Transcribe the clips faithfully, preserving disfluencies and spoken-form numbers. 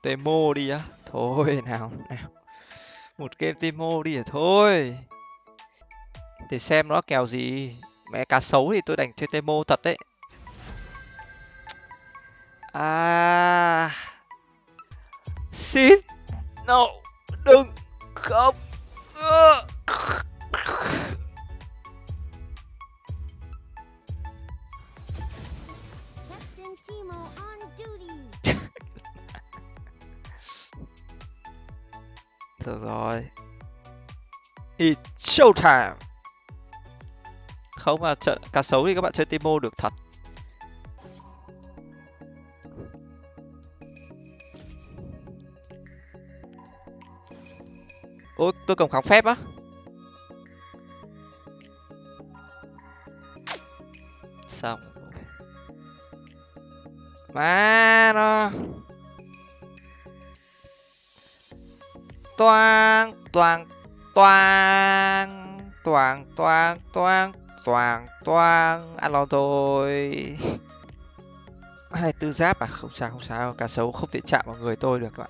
Temo đi á. Thôi nào, nào. Một game Temo đi à thôi. Để xem nó kèo gì. Mẹ cá sấu thì tôi đành chơi Temo thật đấy. À. Shit. No. Đừng. Không. Ơ. Captain Timo on duty. Được rồi. It's showtime. Không mà chợ cá sấu thì các bạn chơi Timo được thật. Ôi, tôi cầm kháng phép á. Xong rồi. Má nó. Toang, toang, toang, toang, toang, toang, toang, toang. Ăn lon thôi. Hai tư giáp à? Không sao, không sao. Cá sấu không thể chạm vào người tôi được các bạn.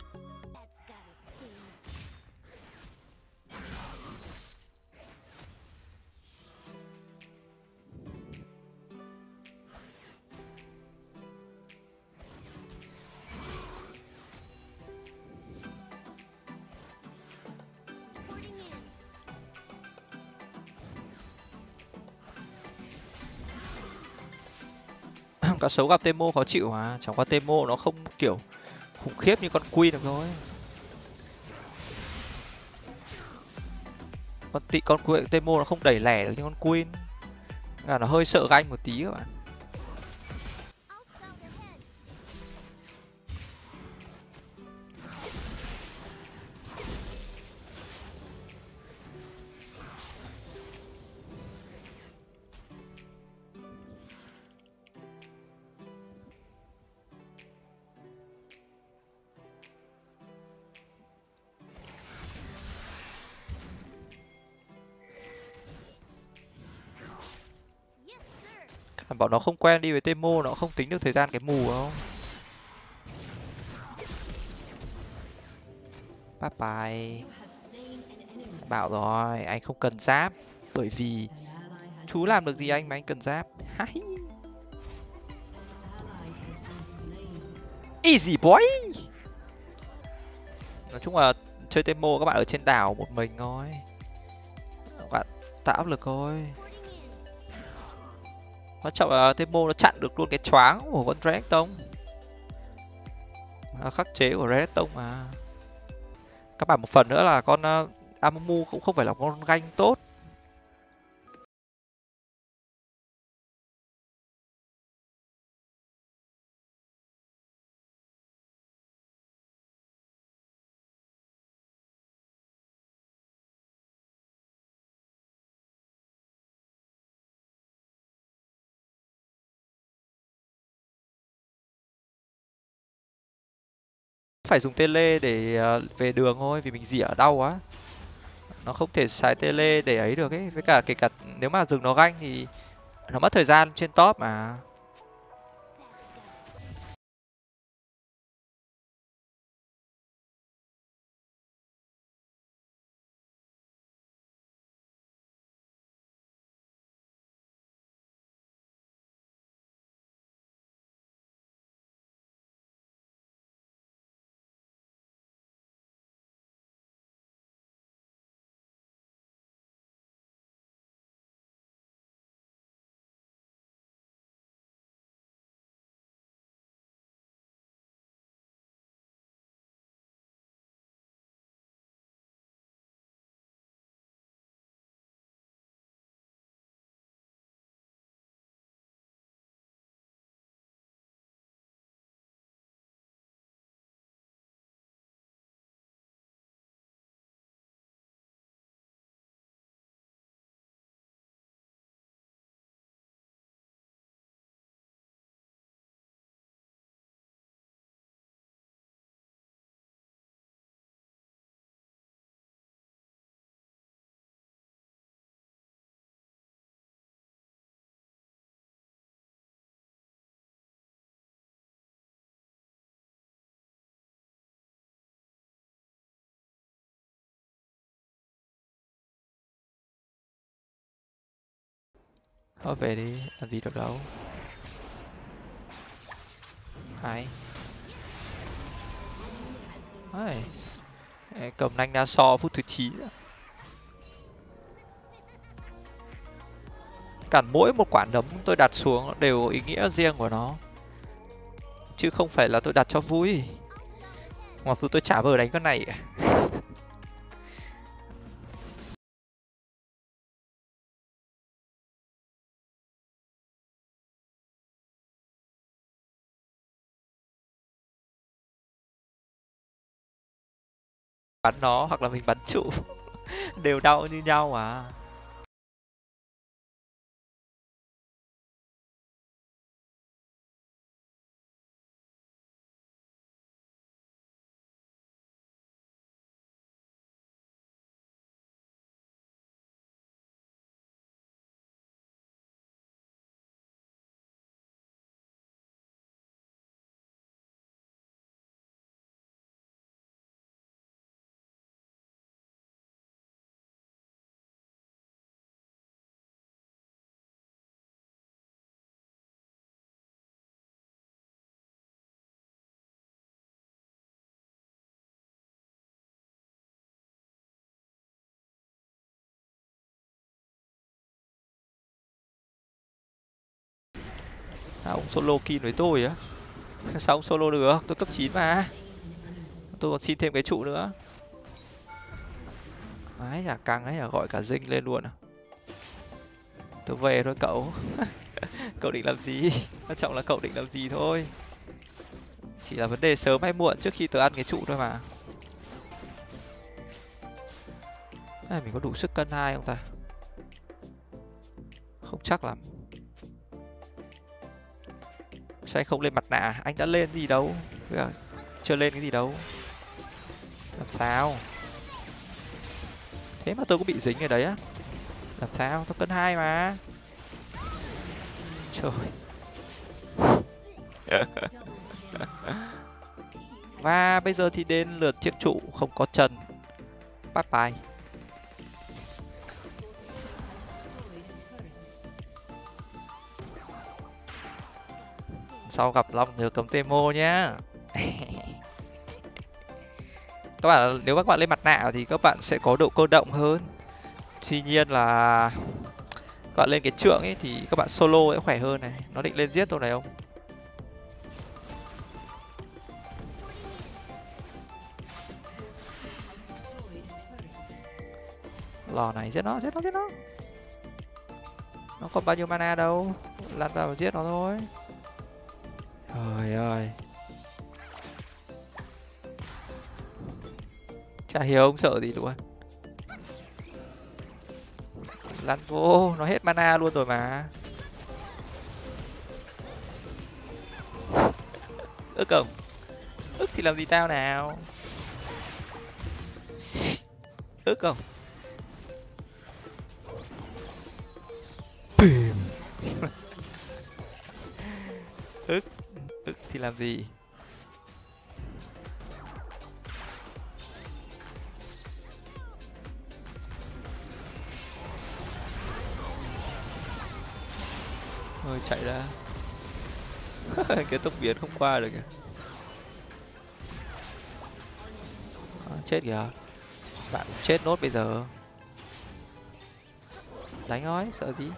Cá sấu gặp Temo khó chịu mà. Chẳng qua Temo nó không kiểu khủng khiếp như con Queen được thôi. Con tị con Queen Temo nó không đẩy lẻ được như con Queen. À, nó hơi sợ ganh một tí các bạn. Bọn nó không quen đi với Temo, nó không tính được thời gian cái mù không. Bye bye. Bảo rồi, anh không cần giáp. Bởi vì chú làm được gì anh mà anh cần giáp. Easy boy. Nói chung là chơi Temo các bạn ở trên đảo một mình thôi. Các bạn tạo áp lực thôi. Quan trọng là Temo nó chặn được luôn cái choáng của con Renekton. Khắc chế của Renekton mà. Các bạn một phần nữa là con uh, Amumu cũng không phải là con ganh tốt. Phải dùng tele để uh, về đường thôi vì mình dỉa đau quá. Nó không thể xài tele để ấy được ấy. Với cả kể cả nếu mà dừng nó ganh thì nó mất thời gian trên top mà. Thôi về đi, làm gì được đâu. Hay. Đấy. Cầm nanh đa so phút thứ chín. Cản mỗi một quả nấm tôi đặt xuống đều có ý nghĩa riêng của nó. Chứ không phải là tôi đặt cho vui. Mặc dù tôi chả vừa đánh con này. Bắn nó hoặc là mình bắn trụ. Đều đau như nhau mà. Sao ông solo kill với tôi á? Sao ông solo được? Tôi cấp chín mà. Tôi còn xin thêm cái trụ nữa. Ấy là căng ấy là gọi cả dinh lên luôn à. Tôi về thôi cậu. Cậu định làm gì? Quan trọng là cậu định làm gì thôi. Chỉ là vấn đề sớm hay muộn trước khi tớ ăn cái trụ thôi mà. Này, mình có đủ sức cân hai không ta? Không chắc lắm. Sao anh không lên mặt nạ? Anh đã lên gì đâu. Chưa lên cái gì đâu. Làm sao? Thế mà tôi cũng bị dính ở đấy á. Làm sao? Tôi cân hai mà. Trời. Và bây giờ thì đến lượt chiếc trụ không có chân. Bye bye. Sau gặp Long nhớ cấm Temo nhá. Các bạn nếu các bạn lên mặt nạ thì các bạn sẽ có độ cơ động hơn. Tuy nhiên là các bạn lên cái trượng ấy thì các bạn solo sẽ khỏe hơn này. Nó định lên giết tôi này không? Lò này giết nó, giết nó, giết nó. Nó còn bao nhiêu mana đâu. Lăn vào giết nó thôi. Trời ơi. Chả hiểu ông sợ gì luôn. Lăn vô, nó hết mana luôn rồi mà. Ức không? Ức thì làm gì tao nào. Ức không? Ức, ức thì làm gì? Thôi chạy ra. Cái tốc biến không qua được kìa. À, chết kìa. Bạn cũng chết nốt bây giờ. Đánh thôi, sợ gì.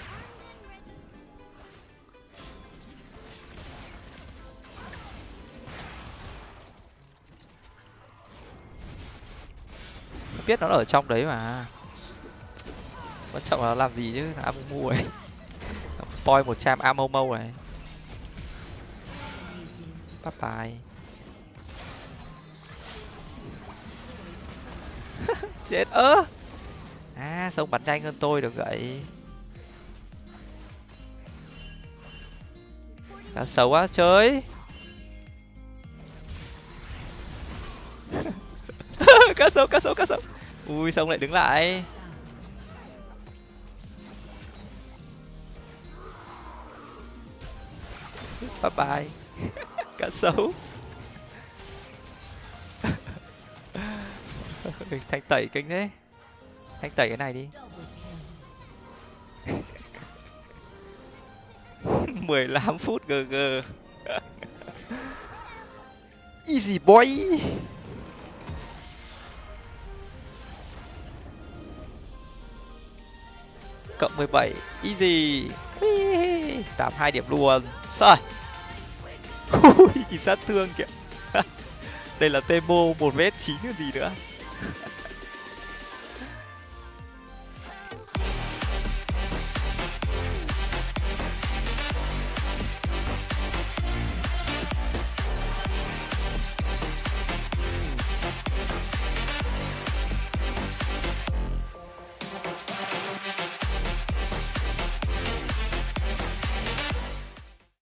Biết nó ở trong đấy mà. Quan trọng là làm gì chứ, Amumu này. Poi một trăm Amomo này. Bye bye. Chết ơ. À, xong bắn nhanh hơn tôi được vậy. Cá xấu quá chơi. Cá sấu, cá sấu, cá sấu. Ui, xong lại đứng lại. Bye bye. Cá sấu. Thanh tẩy kinh thế. Thanh tẩy cái này đi. mười lăm phút gg. Easy boy. Cộng mười bảy. Easy. tám hai điểm luôn. Rồi. Nhìn sát thương kìa. Đây là Temo một mét chín cái gì nữa.